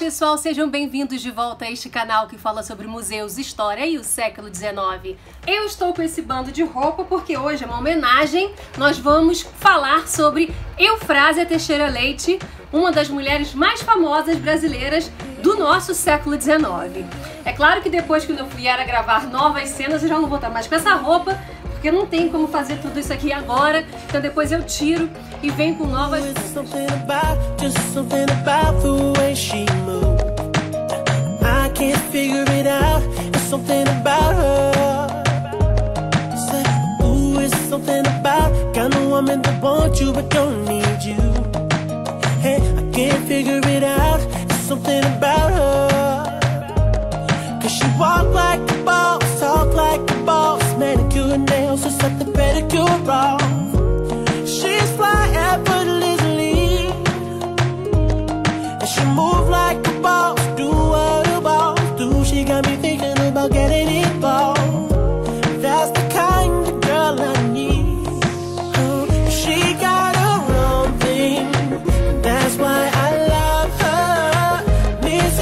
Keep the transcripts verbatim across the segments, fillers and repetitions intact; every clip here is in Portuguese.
pessoal, sejam bem-vindos de volta a este canal que fala sobre museus, história e o século dezenove. Eu estou com esse bando de roupa porque hoje é uma homenagem. Nós vamos falar sobre Eufrásia Teixeira Leite, uma das mulheres mais famosas brasileiras do nosso século dezenove. É claro que depois que eu vier a gravar novas cenas eu já não vou estar mais com essa roupa, porque não tem como fazer tudo isso aqui agora, então depois eu tiro e venho com novas coisas. She walk like a boss, talk like a boss, manicure and nails, just set the pedicure off. She's fly effortlessly, and she move like a boss, do what a boss do. She got me thinking about getting involved. That's the kind of girl I need. Oh, she got her own thing, that's why I love her. Miss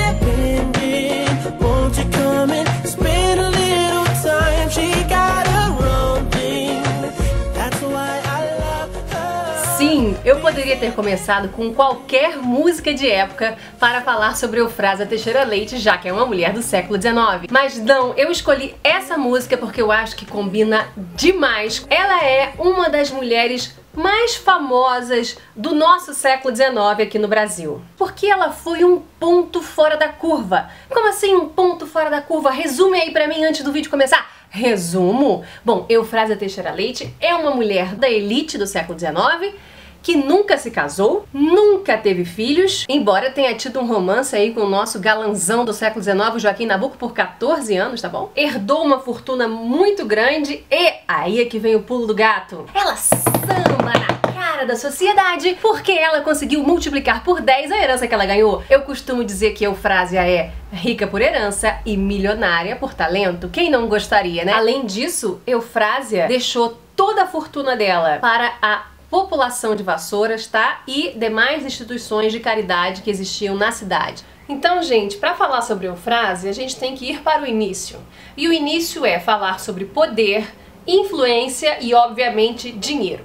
Independent, won't you come and spend a little time? She got her own thing, that's why I love her. Sim, eu poderia ter começado com qualquer música de época para falar sobre Eufrásia Teixeira Leite, já que é uma mulher do século dezenove. Mas não, eu escolhi essa música porque eu acho que combina demais. Ela é uma das mulheres mais famosas do nosso século dezenove aqui no Brasil. Porque ela foi um ponto fora da curva. Como assim um ponto fora da curva? Resume aí pra mim antes do vídeo começar. Resumo? Bom, Eufrásia Teixeira Leite é uma mulher da elite do século dezenove, que nunca se casou, nunca teve filhos, embora tenha tido um romance aí com o nosso galanzão do século dezenove, Joaquim Nabuco, por quatorze anos, tá bom? Herdou uma fortuna muito grande e aí é que vem o pulo do gato. Ela samba na cara da sociedade porque ela conseguiu multiplicar por dez a herança que ela ganhou. Eu costumo dizer que Eufrásia é rica por herança e milionária por talento. Quem não gostaria, né? Além disso, Eufrásia deixou toda a fortuna dela para a população de Vassouras, tá? E demais instituições de caridade que existiam na cidade. Então, gente, para falar sobre Eufrásia, a gente tem que ir para o início. E o início é falar sobre poder, influência e, obviamente, dinheiro.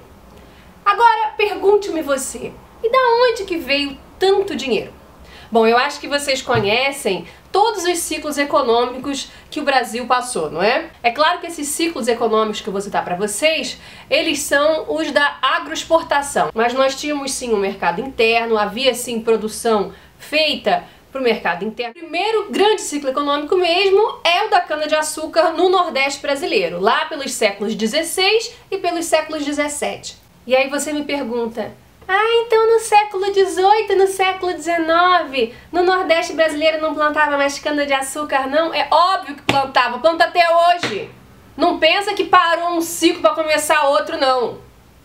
Agora, pergunte-me você, e da onde que veio tanto dinheiro? Bom, eu acho que vocês conhecem todos os ciclos econômicos que o Brasil passou, não é? É claro que esses ciclos econômicos que eu vou citar para vocês, eles são os da agroexportação. Mas nós tínhamos sim um mercado interno, havia sim produção feita para o mercado interno. O primeiro grande ciclo econômico mesmo é o da cana-de-açúcar no Nordeste brasileiro, lá pelos séculos dezesseis e pelos séculos dezessete. E aí você me pergunta, ah, então no século dezoito, no século dezenove, no Nordeste brasileiro não plantava mais cana-de-açúcar, não? É óbvio que plantava, planta até hoje. Não pensa que parou um ciclo para começar outro, não.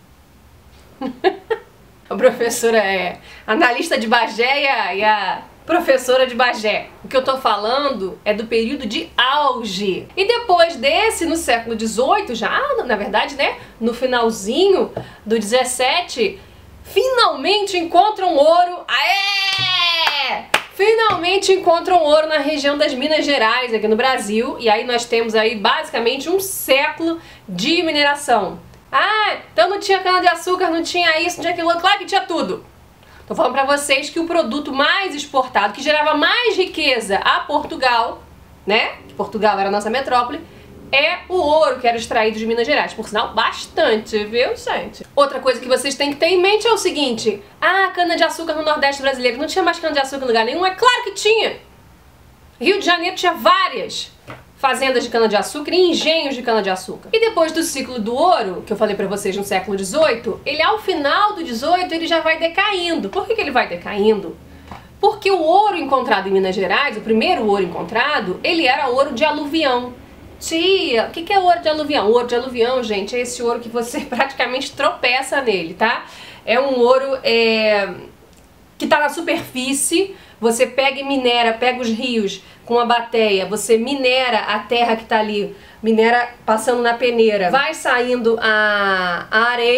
A professora é analista de Bagé e a, e a professora de Bagé. O que eu tô falando é do período de auge. E depois desse, no século dezoito, já, na verdade, né, no finalzinho do dezessete, finalmente encontram ouro. Aê! Finalmente encontram ouro na região das Minas Gerais, aqui no Brasil. E aí nós temos aí basicamente um século de mineração. Ah, então não tinha cana-de-açúcar, não tinha isso, não tinha aquilo outro. Claro que tinha tudo. Tô falando pra vocês que o produto mais exportado, que gerava mais riqueza a Portugal, né? Portugal era a nossa metrópole, é o ouro que era extraído de Minas Gerais. Por sinal, bastante, viu, gente? Outra coisa que vocês têm que ter em mente é o seguinte. Ah, cana-de-açúcar no Nordeste brasileiro. Não tinha mais cana-de-açúcar em lugar nenhum? É claro que tinha. Rio de Janeiro tinha várias fazendas de cana-de-açúcar e engenhos de cana-de-açúcar. E depois do ciclo do ouro, que eu falei pra vocês no século dezoito, ele ao final do dezoito ele já vai decaindo. Por que que ele vai decaindo? Porque o ouro encontrado em Minas Gerais, o primeiro ouro encontrado, ele era ouro de aluvião. Tia, o que que é ouro de aluvião? O ouro de aluvião, gente, é esse ouro que você praticamente tropeça nele, tá? É um ouro é, que tá na superfície, você pega e minera, pega os rios com a bateia, você minera a terra que tá ali, minera passando na peneira, vai saindo a, a areia,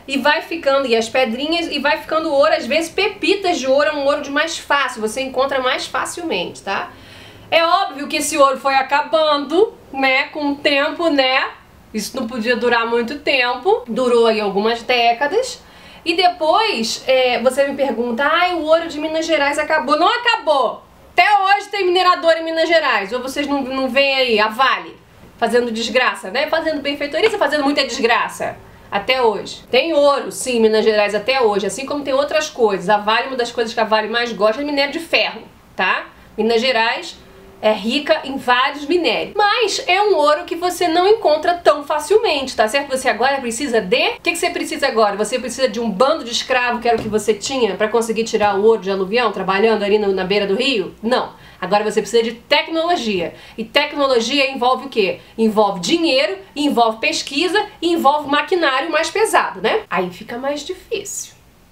e vai ficando, e as pedrinhas, e vai ficando ouro, às vezes pepitas de ouro é um ouro de mais fácil, você encontra mais facilmente, tá? É óbvio que esse ouro foi acabando, né, com o tempo, né? Isso não podia durar muito tempo, durou aí algumas décadas. E depois, é, você me pergunta, ai, o ouro de Minas Gerais acabou. Não acabou! Até hoje tem minerador em Minas Gerais. Ou vocês não, não veem aí a Vale fazendo desgraça, né? Fazendo benfeitoria, fazendo muita desgraça. Até hoje. Tem ouro, sim, em Minas Gerais até hoje. Assim como tem outras coisas. A Vale, uma das coisas que a Vale mais gosta é minério de ferro, tá? Minas Gerais é rica em vários minérios. Mas é um ouro que você não encontra tão facilmente, tá certo? Você agora precisa de... O que, que você precisa agora? Você precisa de um bando de escravo, que era o que você tinha, para conseguir tirar o ouro de aluvião, trabalhando ali no, na beira do rio? Não. Agora você precisa de tecnologia. E tecnologia envolve o quê? Envolve dinheiro, envolve pesquisa e envolve maquinário mais pesado, né? Aí fica mais difícil.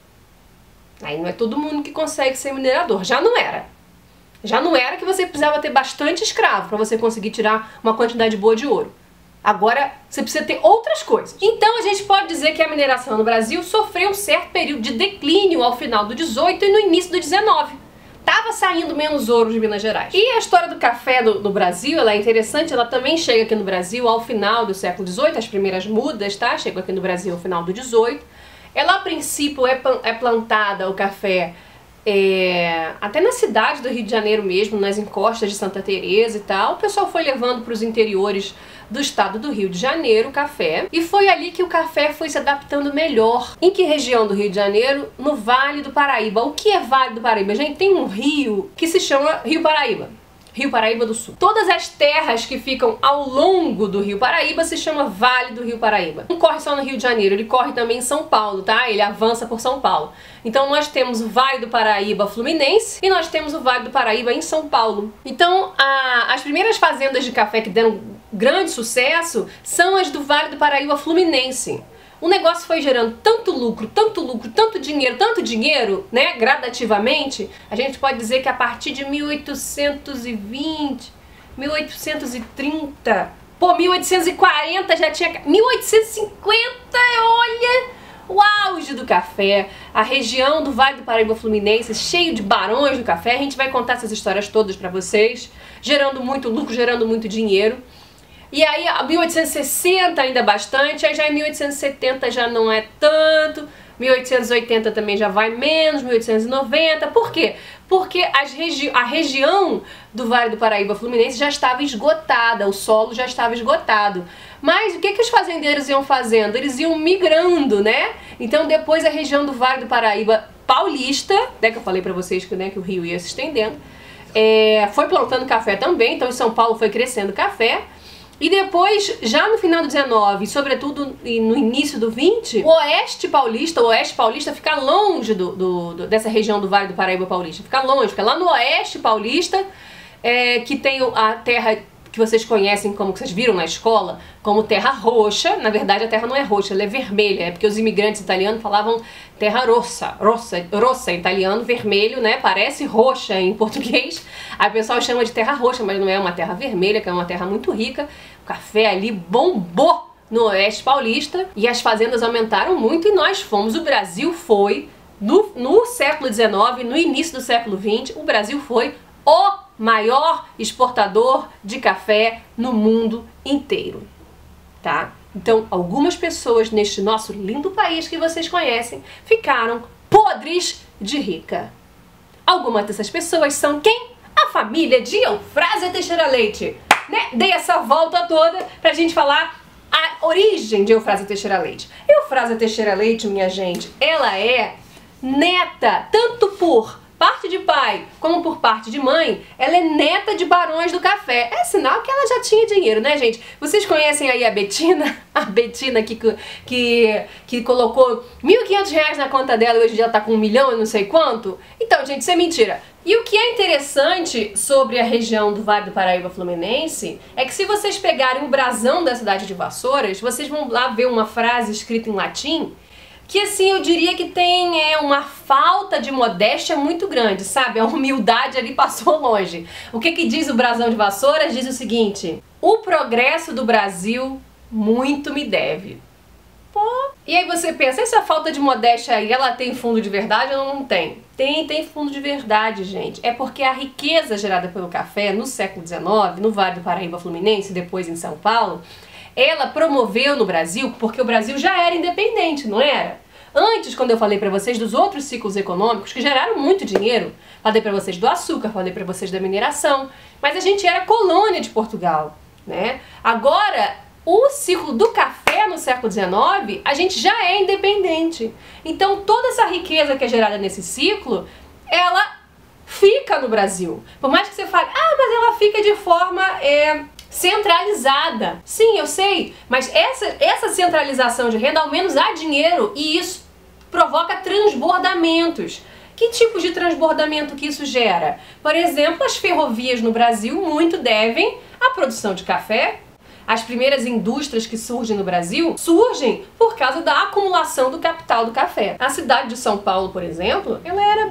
Aí não é todo mundo que consegue ser minerador. Já não era. Já não era que você precisava ter bastante escravo para você conseguir tirar uma quantidade boa de ouro. Agora você precisa ter outras coisas. Então a gente pode dizer que a mineração no Brasil sofreu um certo período de declínio ao final do dezoito e no início do dezenove. Tava saindo menos ouro de Minas Gerais. E a história do café do, do Brasil, ela é interessante, ela também chega aqui no Brasil ao final do século dezoito, as primeiras mudas, tá? Chegou aqui no Brasil ao final do dezoito. Ela a princípio é, é plantada, o café, É, até na cidade do Rio de Janeiro mesmo, nas encostas de Santa Teresa e tal, o pessoal foi levando para os interiores do estado do Rio de Janeiro o café, e foi ali que o café foi se adaptando melhor. Em que região do Rio de Janeiro? No Vale do Paraíba. O que é Vale do Paraíba? Gente, tem um rio que se chama Rio Paraíba. Rio Paraíba do Sul. Todas as terras que ficam ao longo do Rio Paraíba se chama Vale do Rio Paraíba. Não corre só no Rio de Janeiro, ele corre também em São Paulo, tá? Ele avança por São Paulo. Então nós temos o Vale do Paraíba Fluminense e nós temos o Vale do Paraíba em São Paulo. Então a, as primeiras fazendas de café que deram grande sucesso são as do Vale do Paraíba Fluminense. O negócio foi gerando tanto lucro, tanto lucro, tanto dinheiro, tanto dinheiro, né, gradativamente, a gente pode dizer que a partir de mil oitocentos e vinte, mil oitocentos e trinta, pô, mil oitocentos e quarenta já tinha... mil oitocentos e cinquenta, olha, o auge do café, a região do Vale do Paraíba Fluminense, cheio de barões do café, a gente vai contar essas histórias todas pra vocês, gerando muito lucro, gerando muito dinheiro. E aí, mil oitocentos e sessenta ainda bastante, aí já em mil oitocentos e setenta já não é tanto, mil oitocentos e oitenta também já vai menos, mil oitocentos e noventa. Por quê? Porque as regi a região do Vale do Paraíba Fluminense já estava esgotada, o solo já estava esgotado. Mas o que, que os fazendeiros iam fazendo? Eles iam migrando, né? Então depois a região do Vale do Paraíba Paulista, né, que eu falei pra vocês que, né, que o rio ia se estendendo, é, foi plantando café também, então em São Paulo foi crescendo café. E depois, já no final do dezenove, e sobretudo no início do vinte, o oeste paulista, o oeste paulista fica longe do, do, do, dessa região do Vale do Paraíba Paulista. Fica longe, fica lá no oeste paulista, é, que tem a terra que vocês conhecem, como que vocês viram na escola, como terra roxa. Na verdade a terra não é roxa, ela é vermelha, é porque os imigrantes italianos falavam terra rossa, rossa, rossa em italiano, vermelho, né, parece roxa em português. Aí o pessoal chama de terra roxa, mas não é uma terra vermelha, que é uma terra muito rica. O café ali bombou no oeste paulista e as fazendas aumentaram muito e nós fomos, o Brasil foi, no, no século dezenove, no início do século vinte, o Brasil foi o maior exportador de café no mundo inteiro, tá? Então, algumas pessoas neste nosso lindo país que vocês conhecem ficaram podres de rica. Algumas dessas pessoas são quem? A família de Eufrásia Teixeira Leite, né? Dei essa volta toda pra gente falar a origem de Eufrásia Teixeira Leite. Eufrásia Teixeira Leite, minha gente, ela é neta, tanto por parte de pai como por parte de mãe, ela é neta de barões do café. É sinal que ela já tinha dinheiro, né, gente? Vocês conhecem aí a Betina? A Betina que, que, que colocou mil e quinhentos reais na conta dela e hoje já tá com um milhão e não sei quanto? Então, gente, isso é mentira. E o que é interessante sobre a região do Vale do Paraíba Fluminense é que se vocês pegarem o brasão da cidade de Vassouras, vocês vão lá ver uma frase escrita em latim que, assim, eu diria que tem é, uma falta de modéstia muito grande, sabe? A humildade ali passou longe. O que que diz o brasão de Vassouras? Diz o seguinte: o progresso do Brasil muito me deve. Pô. E aí você pensa, essa falta de modéstia aí, ela tem fundo de verdade ou não tem? Tem, tem fundo de verdade, gente. É porque a riqueza gerada pelo café no século dezenove, no Vale do Paraíba Fluminense, depois em São Paulo, ela promoveu no Brasil, porque o Brasil já era independente, não era? Antes, quando eu falei pra vocês dos outros ciclos econômicos que geraram muito dinheiro, falei pra vocês do açúcar, falei pra vocês da mineração, mas a gente era colônia de Portugal, né? Agora, o ciclo do café no século dezenove, a gente já é independente. Então, toda essa riqueza que é gerada nesse ciclo, ela fica no Brasil. Por mais que você fale, ah, mas ela fica de forma é, centralizada. Sim, eu sei, mas essa, essa centralização de renda, ao menos há dinheiro, e isso provoca transbordamentos. Que tipo de transbordamento que isso gera? Por exemplo, as ferrovias no Brasil muito devem à produção de café. As primeiras indústrias que surgem no Brasil surgem por causa da acumulação do capital do café. A cidade de São Paulo, por exemplo, ela era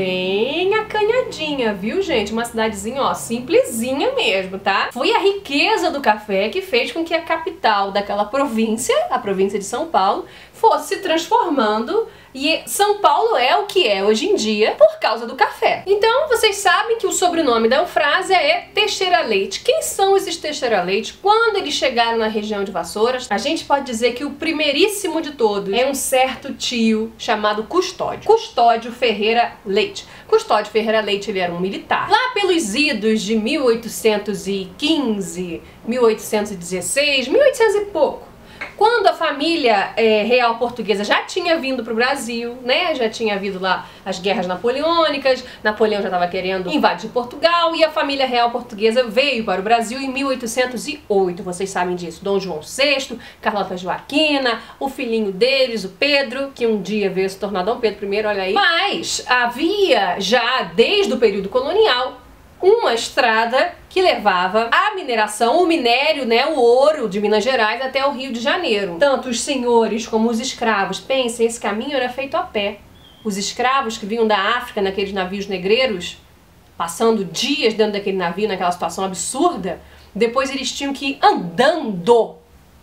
bem acanhadinha, viu, gente? Uma cidadezinha, ó, simplesinha mesmo, tá? Foi a riqueza do café que fez com que a capital daquela província, a província de São Paulo, fosse se transformando. E São Paulo é o que é hoje em dia por causa do café. Então, vocês sabem que o sobrenome da Eufrásia é Teixeira Leite. Quem são esses Teixeira Leite? Quando eles chegaram na região de Vassouras, a gente pode dizer que o primeiríssimo de todos é um certo tio chamado Custódio. Custódio Ferreira Leite. Custódio Ferreira Leite, ele era um militar. Lá pelos idos de mil oitocentos e quinze, mil oitocentos e dezesseis, mil e oitocentos e pouco, quando a família é, real portuguesa já tinha vindo para o Brasil, né? Já tinha havido lá as guerras napoleônicas, Napoleão já estava querendo invadir Portugal e a família real portuguesa veio para o Brasil em mil oitocentos e oito, vocês sabem disso. Dom João sexto, Carlota Joaquina, o filhinho deles, o Pedro, que um dia veio se tornar Dom Pedro primeiro, olha aí. Mas havia já, desde o período colonial, uma estrada que levava a mineração, o minério, né, o ouro de Minas Gerais até o Rio de Janeiro. Tanto os senhores como os escravos, pensem, esse caminho era feito a pé. Os escravos que vinham da África naqueles navios negreiros, passando dias dentro daquele navio, naquela situação absurda, depois eles tinham que ir andando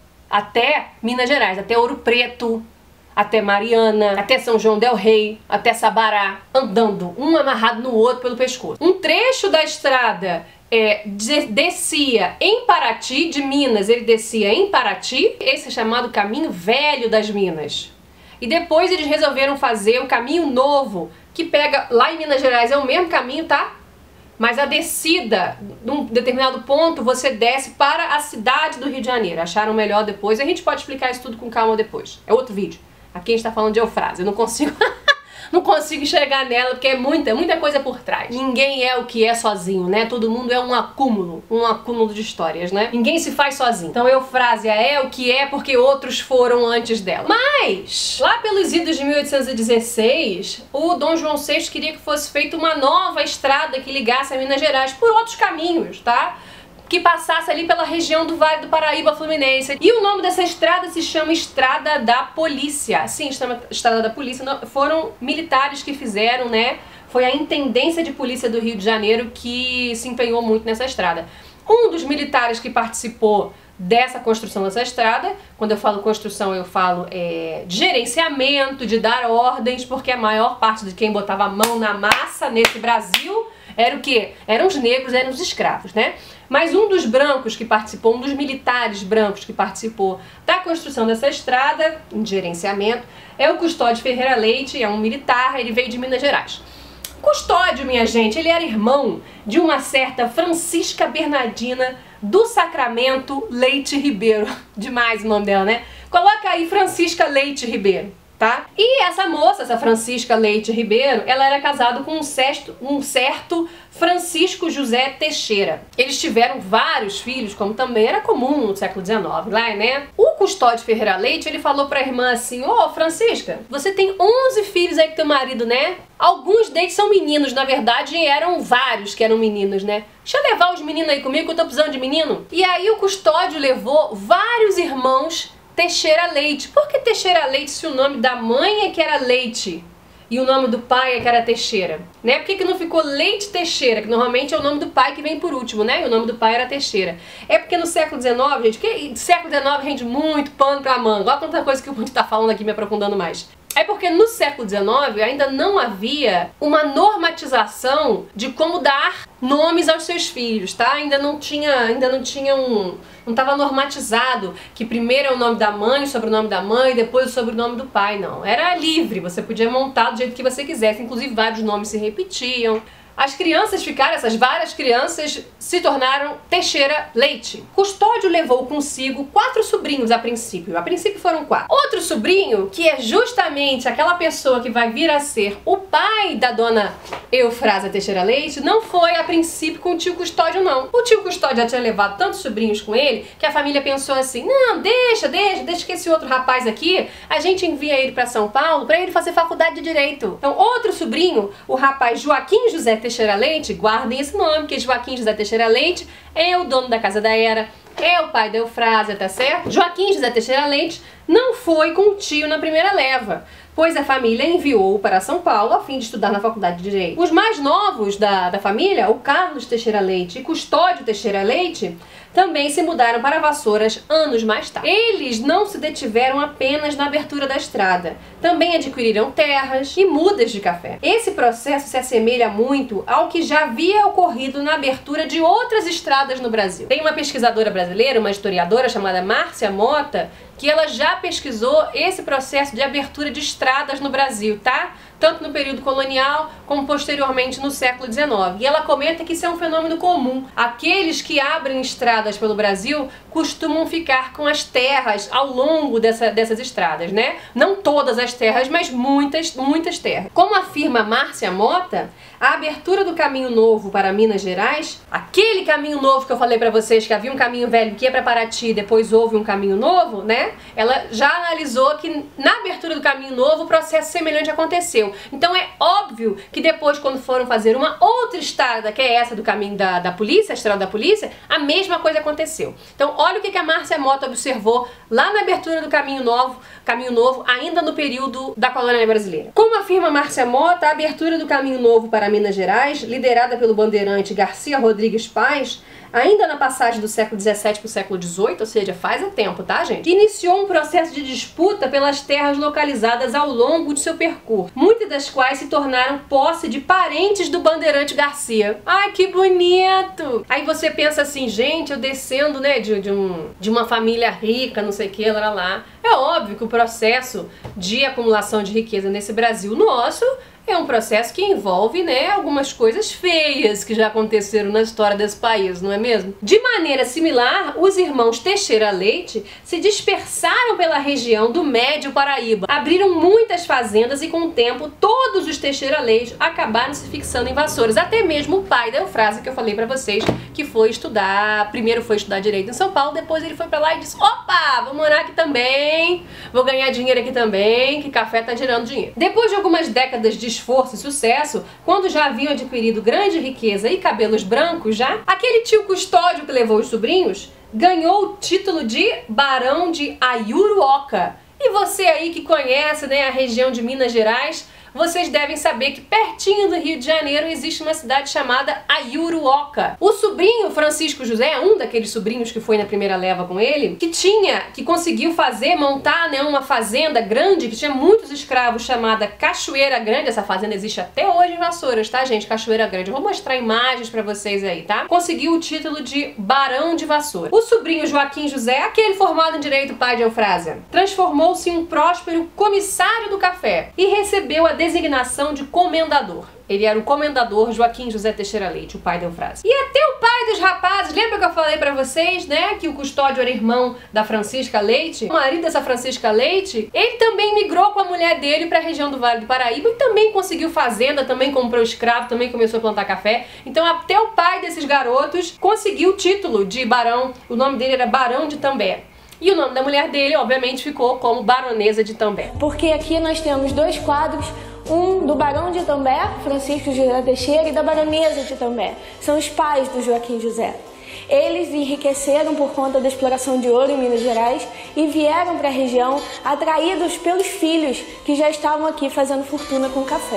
até Minas Gerais, até Ouro Preto, até Mariana, até São João del Rei, até Sabará, andando, um amarrado no outro pelo pescoço. Um trecho da estrada é, de, descia em Paraty, de Minas, ele descia em Paraty, esse é chamado Caminho Velho das Minas. E depois eles resolveram fazer o Caminho Novo, que pega lá em Minas Gerais, é o mesmo caminho, tá? Mas a descida, num determinado ponto, você desce para a cidade do Rio de Janeiro. Acharam melhor depois, a gente pode explicar isso tudo com calma depois. É outro vídeo. Aqui a gente tá falando de Eufrásia, eu não consigo, não consigo chegar nela porque é muita, muita coisa por trás. Ninguém é o que é sozinho, né? Todo mundo é um acúmulo, um acúmulo de histórias, né? Ninguém se faz sozinho. Então Eufrásia é o que é porque outros foram antes dela. Mas, lá pelos idos de mil oitocentos e dezesseis, o Dom João sexto queria que fosse feita uma nova estrada que ligasse a Minas Gerais por outros caminhos, tá? Que passasse ali pela região do Vale do Paraíba Fluminense. E o nome dessa estrada se chama Estrada da Polícia. Sim, chama Estrada da Polícia. Foram militares que fizeram, né? Foi a Intendência de Polícia do Rio de Janeiro que se empenhou muito nessa estrada. Um dos militares que participou dessa construção dessa estrada, quando eu falo construção eu falo é, de gerenciamento, de dar ordens, porque a maior parte de quem botava a mão na massa nesse Brasil era o quê? Eram os negros, eram os escravos, né? Mas um dos brancos que participou, um dos militares brancos que participou da construção dessa estrada, em gerenciamento, é o Custódio Ferreira Leite, é um militar, ele veio de Minas Gerais. Custódio, minha gente, ele era irmão de uma certa Francisca Bernardina do Sacramento Leite Ribeiro. Demais o nome dela, né? Coloca aí Francisca Leite Ribeiro. Tá? E essa moça, essa Francisca Leite Ribeiro, ela era casada com um certo, um certo Francisco José Teixeira. Eles tiveram vários filhos, como também era comum no século dezenove, lá, né? O Custódio Ferreira Leite, ele falou pra irmã assim, ô, Francisca, você tem onze filhos aí com teu marido, né? Alguns deles são meninos, na verdade eram vários que eram meninos, né? Deixa eu levar os meninos aí comigo, que eu tô precisando de menino. E aí o Custódio levou vários irmãos Teixeira Leite. Por que Teixeira Leite se o nome da mãe é que era Leite? e o nome do pai é que era Teixeira, né? Por que que não ficou Leite Teixeira, que normalmente é o nome do pai que vem por último, né? E o nome do pai era Teixeira. É porque no século dezenove, gente, que século dezenove rende muito pano pra manga. Olha quanta coisa que o mundo tá falando aqui, me aprofundando mais. É porque no século dezenove ainda não havia uma normatização de como dar nomes aos seus filhos, tá? Ainda não tinha, ainda não tinha um, não estava normatizado que primeiro é o nome da mãe, o sobrenome da mãe, depois o sobrenome do pai, não. Era livre, você podia montar do jeito que você quisesse, inclusive vários nomes se repetiam. As crianças ficaram, essas várias crianças se tornaram Teixeira Leite. Custódio levou consigo quatro sobrinhos a princípio. A princípio foram quatro. Outro sobrinho, que é justamente aquela pessoa que vai vir a ser o pai da dona Eufrásia Teixeira Leite, não foi a princípio com o tio Custódio, não. O tio Custódio já tinha levado tantos sobrinhos com ele que a família pensou assim, não, deixa, deixa, deixa que esse outro rapaz aqui, a gente envia ele para São Paulo para ele fazer faculdade de Direito. Então, outro sobrinho, o rapaz Joaquim José Teixeira Leite, guardem esse nome, porque Joaquim José Teixeira Leite é o dono da Casa da Era, é o pai da Eufrásia, tá certo? Joaquim José Teixeira Leite não foi com o tio na primeira leva, pois a família enviou-o para São Paulo a fim de estudar na Faculdade de Direito. Os mais novos da, da família, o Carlos Teixeira Leite e Custódio Teixeira Leite, também se mudaram para Vassouras anos mais tarde. Eles não se detiveram apenas na abertura da estrada, também adquiriram terras e mudas de café. Esse processo se assemelha muito ao que já havia ocorrido na abertura de outras estradas no Brasil. Tem uma pesquisadora brasileira, uma historiadora chamada Márcia Mota, que ela já pesquisou esse processo de abertura de estradas no Brasil, tá? Tanto no período colonial como posteriormente no século dezenove. E ela comenta que isso é um fenômeno comum. Aqueles que abrem estradas pelo Brasil costumam ficar com as terras ao longo dessa, dessas estradas, né? Não todas as terras, mas muitas, muitas terras. Como afirma Márcia Mota, a abertura do caminho novo para Minas Gerais, aquele caminho novo que eu falei pra vocês, que havia um caminho velho que ia pra Paraty, depois houve um caminho novo, né? Ela já analisou que na abertura do caminho novo o processo semelhante aconteceu. Então é óbvio que depois, quando foram fazer uma outra estrada, que é essa do caminho da, da polícia, a estrada da polícia, a mesma coisa aconteceu. Então olha o que a Márcia Mota observou lá na abertura do caminho novo, caminho novo, ainda no período da colônia brasileira. Como afirma Márcia Mota, a abertura do caminho novo para Minas Gerais, liderada pelo bandeirante Garcia Rodrigues Paz, ainda na passagem do século dezessete para o século dezoito, ou seja, faz um tempo, tá, gente? Iniciou um processo de disputa pelas terras localizadas ao longo de seu percurso, muitas das quais se tornaram posse de parentes do bandeirante Garcia. Ai, que bonito! Aí você pensa assim, gente, eu descendo, né, de, de, um, de uma família rica, não sei o que, lá, lá. É óbvio que o processo de acumulação de riqueza nesse Brasil nosso é um processo que envolve, né, algumas coisas feias que já aconteceram na história desse país, não é mesmo? De maneira similar, os irmãos Teixeira Leite se dispersaram pela região do Médio Paraíba, abriram muitas fazendas e com o tempo todos os Teixeira Leite acabaram se fixando em Vassouras, até mesmo o pai da Eufrásia que eu falei pra vocês, que foi estudar, primeiro foi estudar Direito em São Paulo, depois ele foi pra lá e disse, opa, vou morar aqui também, vou ganhar dinheiro aqui também, que café tá gerando dinheiro. Depois de algumas décadas de esforço e sucesso, quando já haviam adquirido grande riqueza e cabelos brancos já, aquele tio Custódio que levou os sobrinhos ganhou o título de Barão de Ayuruoca. E você aí que conhece, né, a região de Minas Gerais, vocês devem saber que pertinho do Rio de Janeiro existe uma cidade chamada Ayuruoca. O sobrinho Francisco José, um daqueles sobrinhos que foi na primeira leva com ele, que tinha, que conseguiu fazer, montar, né, uma fazenda grande, que tinha muitos escravos, chamada Cachoeira Grande. Essa fazenda existe até hoje em Vassouras, tá, gente? Cachoeira Grande. Eu vou mostrar imagens pra vocês aí, tá? Conseguiu o título de Barão de Vassouras. O sobrinho Joaquim José, aquele formado em Direito, pai de Eufrásia, transformou-se em um próspero comissário do café e recebeu a designação de comendador. Ele era o comendador Joaquim José Teixeira Leite, o pai da Eufrásia. E até o pai dos rapazes, lembra que eu falei pra vocês, né, que o Custódio era irmão da Francisca Leite? O marido dessa Francisca Leite, ele também migrou com a mulher dele pra região do Vale do Paraíba e também conseguiu fazenda, também comprou escravo, também começou a plantar café. Então até o pai desses garotos conseguiu o título de barão, o nome dele era Barão de També. E o nome da mulher dele, obviamente, ficou como Baronesa de També. Porque aqui nós temos dois quadros, um do Barão de També, Francisco José Teixeira, e da Baronesa de També. São os pais do Joaquim José. Eles enriqueceram por conta da exploração de ouro em Minas Gerais e vieram para a região atraídos pelos filhos que já estavam aqui fazendo fortuna com café.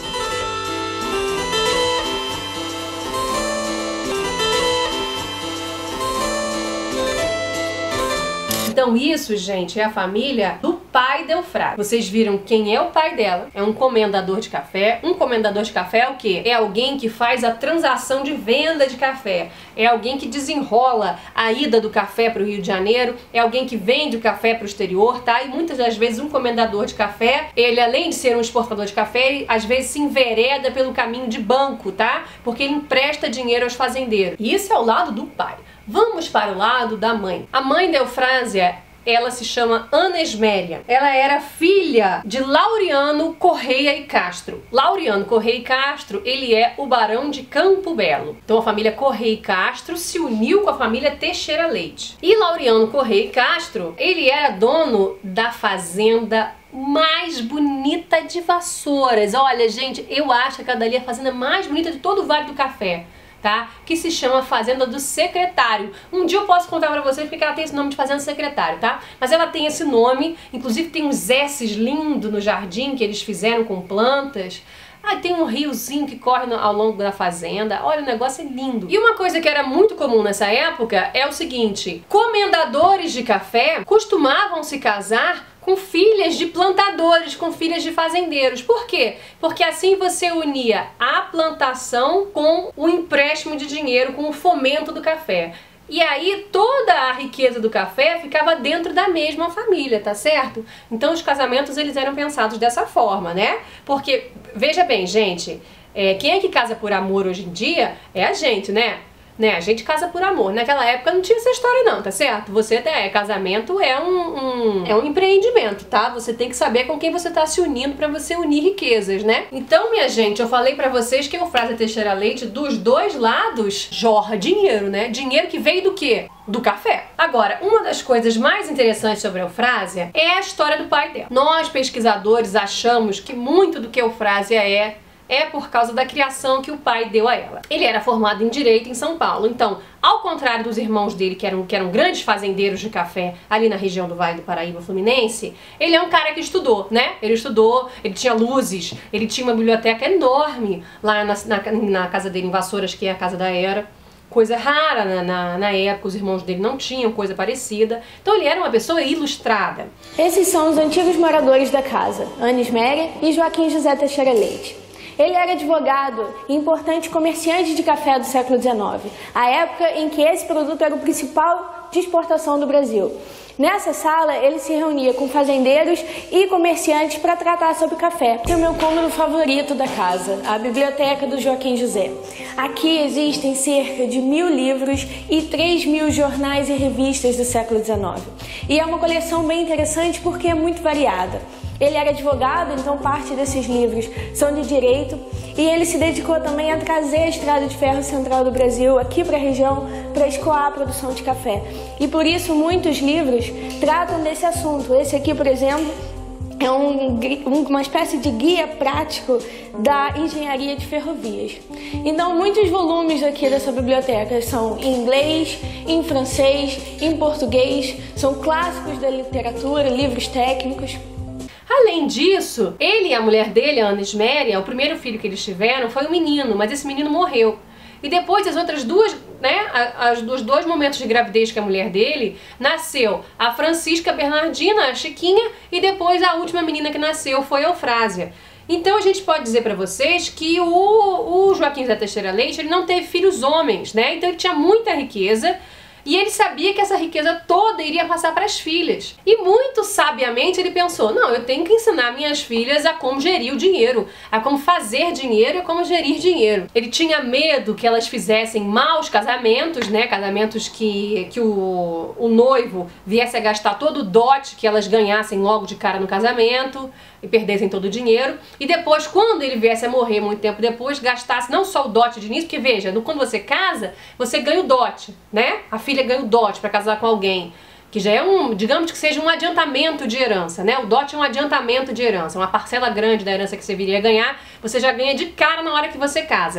Então isso, gente, é a família do pai de Eufrásia. Vocês viram quem é o pai dela? É um comendador de café. Um comendador de café é o quê? É alguém que faz a transação de venda de café. É alguém que desenrola a ida do café para o Rio de Janeiro. É alguém que vende o café para o exterior, tá? E muitas das vezes um comendador de café, ele além de ser um exportador de café, ele, às vezes se envereda pelo caminho de banco, tá? Porque ele empresta dinheiro aos fazendeiros. E isso é o lado do pai. Vamos para o lado da mãe. A mãe de Eufrásia, ela se chama Anesméria. Ela era filha de Laureano Correia e Castro. Laureano Correia e Castro, ele é o barão de Campo Belo. Então a família Correia e Castro se uniu com a família Teixeira Leite. E Laureano Correia e Castro, ele era dono da fazenda mais bonita de Vassouras. Olha, gente, eu acho que aquela dali é a fazenda mais bonita de todo o Vale do Café. Tá? Que se chama Fazenda do Secretário. Um dia eu posso contar pra vocês porque ela tem esse nome de Fazenda Secretário, tá? Mas ela tem esse nome, inclusive tem uns S's lindos no jardim que eles fizeram com plantas. Ah, tem um riozinho que corre no, ao longo da fazenda. Olha, o negócio é lindo. E uma coisa que era muito comum nessa época é o seguinte: comendadores de café costumavam se casar com filhas de plantadores, com filhas de fazendeiros. Por quê? Porque assim você unia a plantação com o empréstimo de dinheiro, com o fomento do café. E aí toda a riqueza do café ficava dentro da mesma família, tá certo? Então os casamentos eles eram pensados dessa forma, né? Porque, veja bem, gente, é, quem é que casa por amor hoje em dia é a gente, né? Né? A gente casa por amor. Naquela época não tinha essa história não, tá certo? Você até, casamento é um, um, é um empreendimento, tá? Você tem que saber com quem você tá se unindo pra você unir riquezas, né? Então, minha gente, eu falei pra vocês que a Eufrásia Teixeira Leite, dos dois lados, jorra dinheiro, né? Dinheiro que veio do quê? Do café. Agora, uma das coisas mais interessantes sobre a Eufrásia é a história do pai dela. Nós, pesquisadores, achamos que muito do que a Eufrásia é é por causa da criação que o pai deu a ela. Ele era formado em Direito em São Paulo, então, ao contrário dos irmãos dele, que eram, que eram grandes fazendeiros de café ali na região do Vale do Paraíba Fluminense, ele é um cara que estudou, né? Ele estudou, ele tinha luzes, ele tinha uma biblioteca enorme lá na, na, na casa dele em Vassouras, que é a casa da Era. Coisa rara na, na, na época, os irmãos dele não tinham coisa parecida. Então ele era uma pessoa ilustrada. Esses são os antigos moradores da casa, Anesméria e Joaquim José Teixeira Leite. Ele era advogado e importante comerciante de café do século dezenove, a época em que esse produto era o principal de exportação do Brasil. Nessa sala, ele se reunia com fazendeiros e comerciantes para tratar sobre café. Esse é o meu cômodo favorito da casa, a biblioteca do Joaquim José. Aqui existem cerca de mil livros e três mil jornais e revistas do século dezenove. E é uma coleção bem interessante porque é muito variada. Ele era advogado, então parte desses livros são de direito, e ele se dedicou também a trazer a Estrada de Ferro Central do Brasil aqui para a região para escoar a produção de café. E por isso muitos livros tratam desse assunto. Esse aqui, por exemplo, é um, uma espécie de guia prático da engenharia de ferrovias. Então muitos volumes aqui dessa biblioteca são em inglês, em francês, em português, são clássicos da literatura, livros técnicos. Além disso, ele e a mulher dele, a Anesméria, o primeiro filho que eles tiveram foi um menino, mas esse menino morreu. E depois as outras duas, né, as, os dois momentos de gravidez que a mulher dele, nasceu a Francisca Bernardina, a Chiquinha, e depois a última menina que nasceu foi a Eufrásia. Então a gente pode dizer pra vocês que o, o Joaquim José Teixeira Leite, ele não teve filhos homens, né? Então ele tinha muita riqueza. E ele sabia que essa riqueza toda iria passar para as filhas. E muito sabiamente ele pensou, não, eu tenho que ensinar minhas filhas a como gerir o dinheiro, a como fazer dinheiro e a como gerir dinheiro. Ele tinha medo que elas fizessem maus casamentos, né, casamentos que, que o, o noivo viesse a gastar todo o dote que elas ganhassem logo de cara no casamento e perdessem todo o dinheiro. E depois, quando ele viesse a morrer muito tempo depois, gastasse não só o dote de início, porque veja, quando você casa, você ganha o dote, né? A filha ganha o dote para casar com alguém, que já é um, digamos que seja um adiantamento de herança, né? O dote é um adiantamento de herança, uma parcela grande da herança que você viria a ganhar, você já ganha de cara na hora que você casa.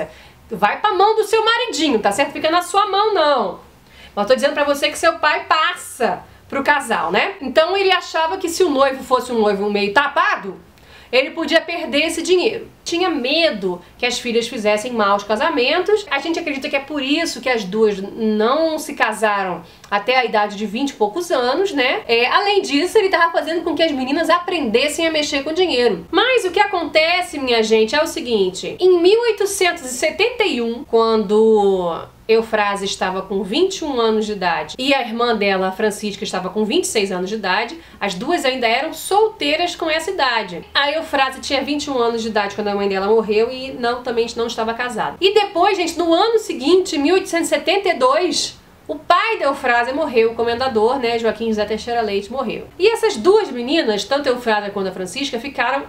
vai pra mão do seu maridinho, tá certo? Fica na sua mão, não. Mas tô dizendo pra você que seu pai passa pro casal, né? Então ele achava que se o noivo fosse um noivo meio tapado, ele podia perder esse dinheiro. Tinha medo que as filhas fizessem maus casamentos. A gente acredita que é por isso que as duas não se casaram até a idade de vinte e poucos anos, né? É, além disso, ele estava fazendo com que as meninas aprendessem a mexer com dinheiro. Mas o que acontece, minha gente, é o seguinte. Em mil oitocentos e setenta e um, quando Eufrásia estava com vinte e um anos de idade e a irmã dela, a Francisca, estava com vinte e seis anos de idade, as duas ainda eram solteiras com essa idade. A Eufrásia tinha vinte e um anos de idade quando a mãe dela morreu e não, também não estava casada. E depois, gente, no ano seguinte, mil oitocentos e setenta e dois, o pai da Eufrásia morreu, o comendador, né, Joaquim José Teixeira Leite, morreu. E essas duas meninas, tanto a Eufrásia quanto a Francisca, ficaram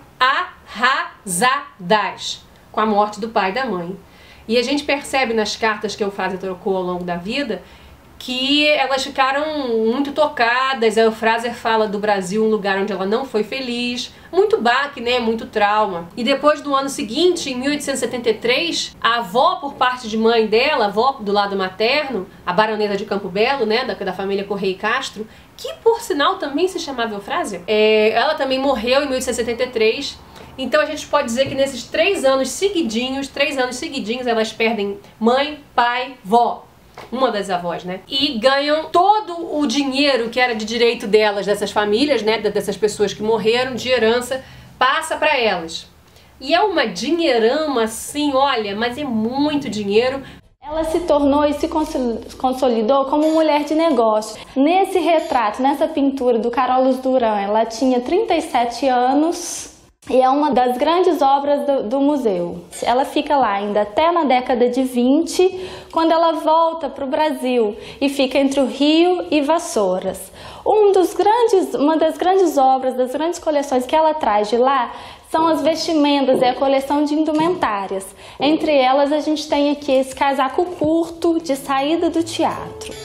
arrasadas com a morte do pai e da mãe. E a gente percebe nas cartas que a Eufrásia trocou ao longo da vida que elas ficaram muito tocadas. A Eufrásia fala do Brasil um lugar onde ela não foi feliz, muito baque, né, muito trauma. E depois, no ano seguinte, em mil oitocentos e setenta e três, a avó por parte de mãe dela, a avó do lado materno, a baronesa de Campo Belo, né, da, da família Correia e Castro, que por sinal também se chamava Eufrásia, é, ela também morreu em mil oitocentos e setenta e três. Então a gente pode dizer que nesses três anos seguidinhos, três anos seguidinhos, elas perdem mãe, pai, vó. Uma das avós, né? E ganham todo o dinheiro que era de direito delas, dessas famílias, né? Dessas pessoas que morreram, de herança, passa pra elas. E é uma dinheirama assim, olha, mas é muito dinheiro. Ela se tornou e se consolidou como mulher de negócio. Nesse retrato, nessa pintura do Carolus Duran, ela tinha trinta e sete anos. E é uma das grandes obras do, do museu. Ela fica lá ainda até na década de vinte, quando ela volta para o Brasil e fica entre o Rio e Vassouras. Um dos grandes, uma das grandes obras, das grandes coleções que ela traz de lá são as vestimentas, é a coleção de indumentárias. Entre elas a gente tem aqui esse casaco curto de saída do teatro.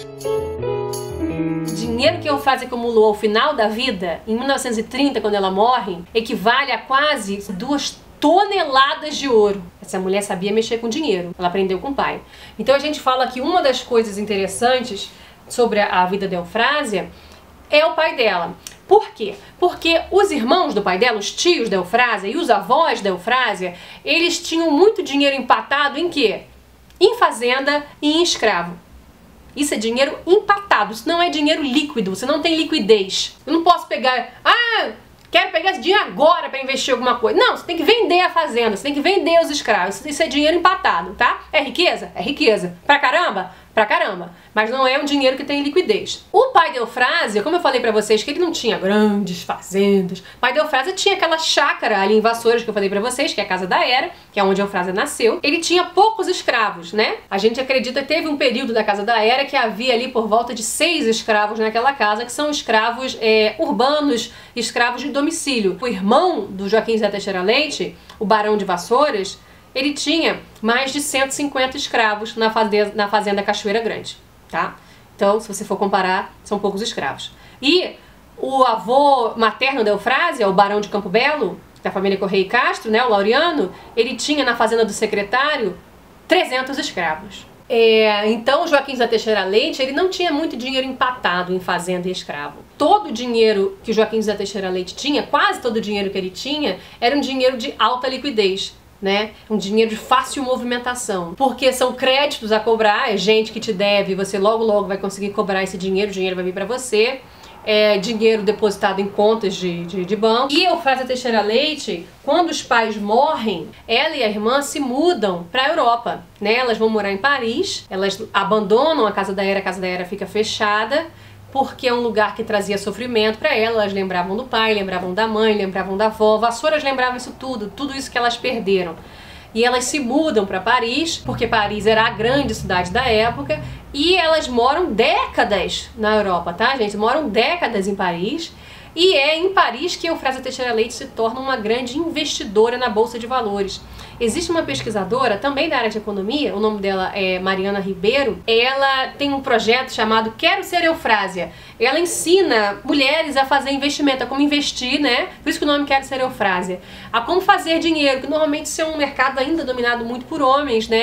O dinheiro que Eufrásia acumulou ao final da vida, em mil novecentos e trinta, quando ela morre, equivale a quase duas toneladas de ouro. Essa mulher sabia mexer com dinheiro, ela aprendeu com o pai. Então a gente fala que uma das coisas interessantes sobre a vida da Eufrásia é o pai dela. Por quê? Porque os irmãos do pai dela, os tios da Eufrásia e os avós da Eufrásia, eles tinham muito dinheiro empatado em quê? Em fazenda e em escravo. Isso é dinheiro empatado, isso não é dinheiro líquido, você não tem liquidez. Eu não posso pegar, ah, quero pegar esse dinheiro agora para investir em alguma coisa. Não, você tem que vender a fazenda, você tem que vender os escravos, isso é dinheiro empatado, tá? É riqueza? É riqueza. Pra caramba? Pra caramba. Mas não é um dinheiro que tem liquidez. O pai de Eufrásia, como eu falei pra vocês que ele não tinha grandes fazendas, o pai de Eufrásia tinha aquela chácara ali em Vassouras que eu falei pra vocês, que é a casa da Hera, que é onde Eufrásia nasceu. Ele tinha poucos escravos, né? A gente acredita que teve um período da casa da Hera que havia ali por volta de seis escravos naquela casa, que são escravos é, urbanos, escravos de domicílio. O irmão do Joaquim José Teixeira Leite, o barão de Vassouras, ele tinha mais de cento e cinquenta escravos na fazenda, na fazenda Cachoeira Grande, tá? Então, se você for comparar, são poucos escravos. E o avô materno da Eufrásia, o barão de Campo Belo, da família Correia e Castro, né, o Laureano, ele tinha na fazenda do secretário trezentos escravos. É, então, o Joaquim José Teixeira Leite, ele não tinha muito dinheiro empatado em fazenda e escravo. Todo o dinheiro que o Joaquim José Teixeira Leite tinha, quase todo o dinheiro que ele tinha, era um dinheiro de alta liquidez. Né? Um dinheiro de fácil movimentação, porque são créditos a cobrar, é gente que te deve, você logo logo vai conseguir cobrar esse dinheiro, o dinheiro vai vir para você, é dinheiro depositado em contas de, de, de banco. E Eufrásia Teixeira Leite, quando os pais morrem, ela e a irmã se mudam para a Europa, né? Elas vão morar em Paris, elas abandonam a casa da Hera, a casa da Hera fica fechada, porque é um lugar que trazia sofrimento para elas. Elas lembravam do pai, lembravam da mãe, lembravam da avó. Vassouras lembravam isso tudo, tudo isso que elas perderam. E elas se mudam para Paris, porque Paris era a grande cidade da época, e elas moram décadas na Europa, tá, gente? Moram décadas em Paris. E é em Paris que Eufrásia Teixeira Leite se torna uma grande investidora na Bolsa de Valores. Existe uma pesquisadora, também da área de economia, o nome dela é Mariana Ribeiro. Ela tem um projeto chamado Quero Ser Eufrásia. Ela ensina mulheres a fazer investimento, a como investir, né? Por isso que o nome Quero Ser Eufrásia. A como fazer dinheiro, que normalmente isso é um mercado ainda dominado muito por homens, né?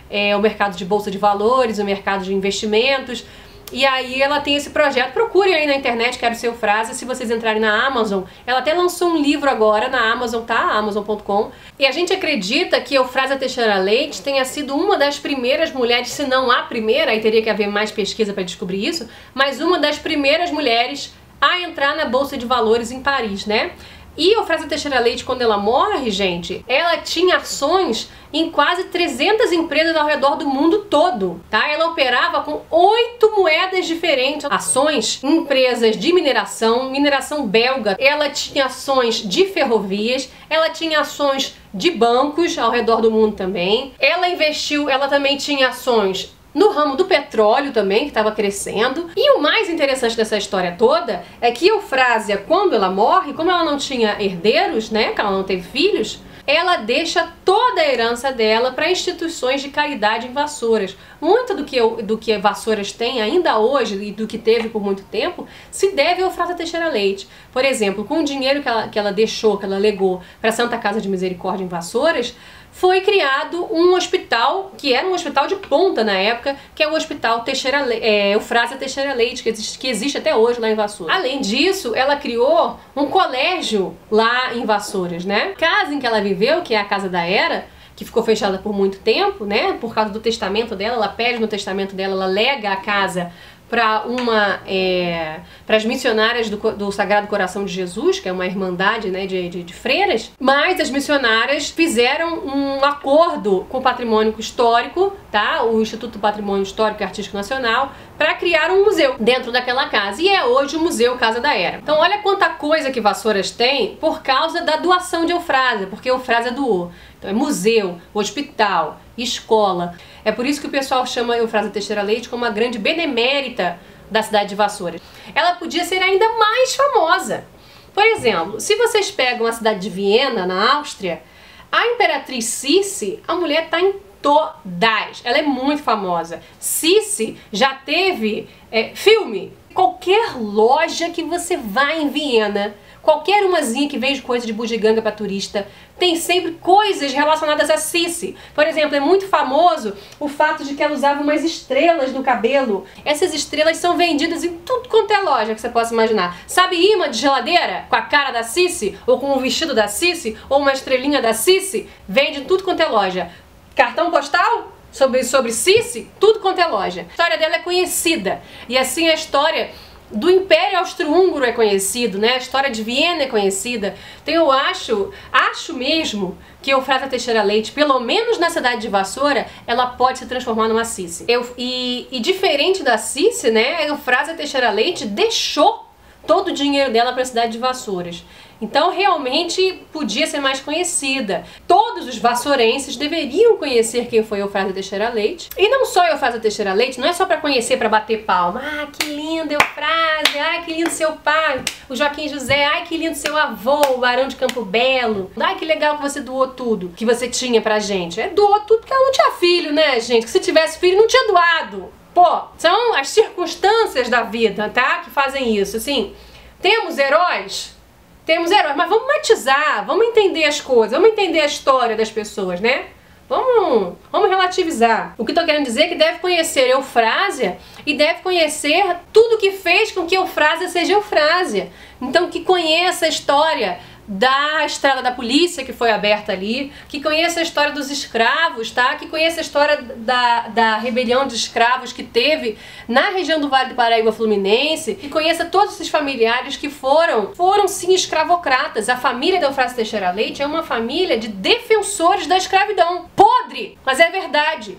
é, o mercado de bolsa de valores, o mercado de investimentos. E aí ela tem esse projeto, procurem aí na internet, Quero Ser Eufrásia, se vocês entrarem na Amazon. Ela até lançou um livro agora na Amazon, tá? amazon ponto com. E a gente acredita que Eufrásia Teixeira Leite tenha sido uma das primeiras mulheres, se não a primeira, aí teria que haver mais pesquisa para descobrir isso, mas uma das primeiras mulheres a entrar na Bolsa de Valores em Paris, né? E Eufrásia Teixeira Leite, quando ela morre, gente, ela tinha ações em quase trezentas empresas ao redor do mundo todo, tá? Ela operava com oito moedas diferentes. Ações em empresas de mineração, mineração belga. Ela tinha ações de ferrovias, ela tinha ações de bancos ao redor do mundo também. Ela investiu, ela também tinha ações no ramo do petróleo também, que estava crescendo. E o mais interessante dessa história toda é que Eufrásia, quando ela morre, como ela não tinha herdeiros, né, que ela não teve filhos, ela deixa toda a herança dela para instituições de caridade em Vassouras. Muito do que, do que Vassouras tem ainda hoje e do que teve por muito tempo se deve a Eufrásia Teixeira Leite. Por exemplo, com o dinheiro que ela, que ela deixou, que ela legou para a Santa Casa de Misericórdia em Vassouras, foi criado um hospital, que era um hospital de ponta na época, que é o Hospital Teixeira Le é, Eufrásia Teixeira Leite, que existe, que existe até hoje lá em Vassouras. Além disso, ela criou um colégio lá em Vassouras, né? A casa em que ela viveu, que é a Casa da Era, que ficou fechada por muito tempo, né? Por causa do testamento dela, ela pede no testamento dela, ela lega a casa para uma é, para as missionárias do, do Sagrado Coração de Jesus, que é uma irmandade, né, de, de, de freiras, mas as missionárias fizeram um acordo com o patrimônio histórico, tá? O Instituto do Patrimônio Histórico e Artístico Nacional, para criar um museu dentro daquela casa, e é hoje o Museu Casa da Era. Então olha quanta coisa que Vassouras tem por causa da doação de Eufrásia, porque Eufrásia doou. Então é museu, hospital, escola. É por isso que o pessoal chama Eufrásia Teixeira Leite como a grande benemérita da cidade de Vassouras. Ela podia ser ainda mais famosa. Por exemplo, se vocês pegam a cidade de Viena, na Áustria, a Imperatriz Cici, a mulher está em todas. Ela é muito famosa. Cici já teve é, filme. Qualquer loja que você vá em Viena, qualquer umazinha que vende coisa de bugiganga para turista, tem sempre coisas relacionadas a Cici. Por exemplo, é muito famoso o fato de que ela usava umas estrelas no cabelo. Essas estrelas são vendidas em tudo quanto é loja que você possa imaginar. Sabe imã de geladeira com a cara da Cici? Ou com o vestido da Cici? Ou uma estrelinha da Cici? Vende em tudo quanto é loja. Cartão postal? Sobre, sobre Cici? Tudo quanto é loja. A história dela é conhecida. E assim a história do Império Austro-Húngaro é conhecido, né? A história de Viena é conhecida. Então eu acho, acho mesmo que Eufrásia Teixeira Leite, pelo menos na cidade de Vassoura, ela pode se transformar numa Cici. Eu, e, e diferente da Cici, né? A Eufrásia Teixeira Leite deixou todo o dinheiro dela para a cidade de Vassouras. Então realmente podia ser mais conhecida. Todos os vassourenses deveriam conhecer quem foi Eufrásia Teixeira Leite. E não só Eufrásia Teixeira Leite, não é só para conhecer, para bater palma. Ah, que linda Eufrásia, ai que lindo seu pai, o Joaquim José, ai que lindo seu avô, o Barão de Campo Belo. Ai que legal que você doou tudo que você tinha pra gente. É, doou tudo porque ela não tinha filho, né, gente? Que se tivesse filho não tinha doado. Pô, são as circunstâncias da vida, tá? Que fazem isso, assim. Temos heróis? Temos heróis, mas vamos matizar, vamos entender as coisas, vamos entender a história das pessoas, né? Vamos, vamos relativizar. O que estou querendo dizer é que deve conhecer Eufrásia e deve conhecer tudo que fez com que Eufrásia seja Eufrásia. Então que conheça a história da estrada da polícia que foi aberta ali, que conheça a história dos escravos, tá? Que conheça a história da, da rebelião de escravos que teve na região do Vale do Paraíba Fluminense, que conheça todos esses familiares que foram, foram sim escravocratas. A família da Eufrásia Teixeira Leite é uma família de defensores da escravidão. Podre, mas é verdade.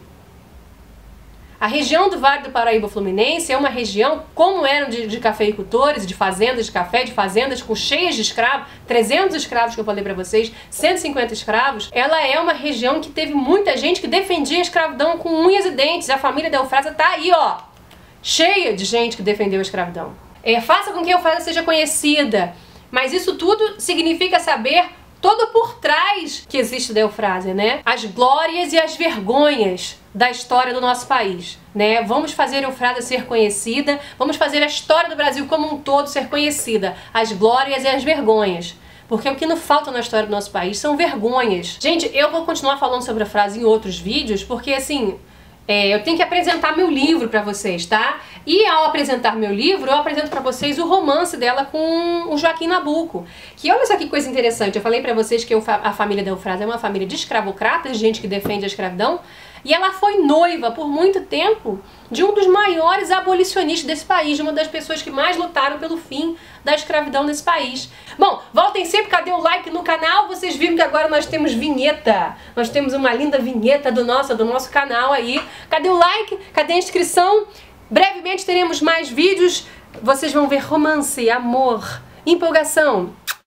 A região do Vale do Paraíba Fluminense é uma região, como eram de, de cafeicultores, de fazendas de café, de fazendas com cheias de escravos, trezentos escravos que eu falei pra vocês, cento e cinquenta escravos, ela é uma região que teve muita gente que defendia a escravidão com unhas e dentes. A família da Eufrásia tá aí, ó, cheia de gente que defendeu a escravidão. É, faça com que a Eufrásia seja conhecida, mas isso tudo significa saber todo por trás que existe da Eufrásia, né? As glórias e as vergonhas da história do nosso país, né? Vamos fazer a Eufrásia ser conhecida, vamos fazer a história do Brasil como um todo ser conhecida, as glórias e as vergonhas, Porque o que não falta na história do nosso país são vergonhas. Gente, eu vou continuar falando sobre a frase em outros vídeos, porque assim, é, eu tenho que apresentar meu livro pra vocês, tá? E ao apresentar meu livro, eu apresento pra vocês o romance dela com o Joaquim Nabuco. Que olha só que coisa interessante, eu falei pra vocês que eu, a família da Eufrásia é uma família de escravocratas, gente que defende a escravidão. E ela foi noiva por muito tempo de um dos maiores abolicionistas desse país, de uma das pessoas que mais lutaram pelo fim da escravidão nesse país. Bom, voltem sempre, cadê o like no canal? Vocês viram que agora nós temos vinheta. Nós temos uma linda vinheta do nosso, do nosso canal aí. Cadê o like? Cadê a inscrição? Brevemente teremos mais vídeos. Vocês vão ver romance, amor, empolgação.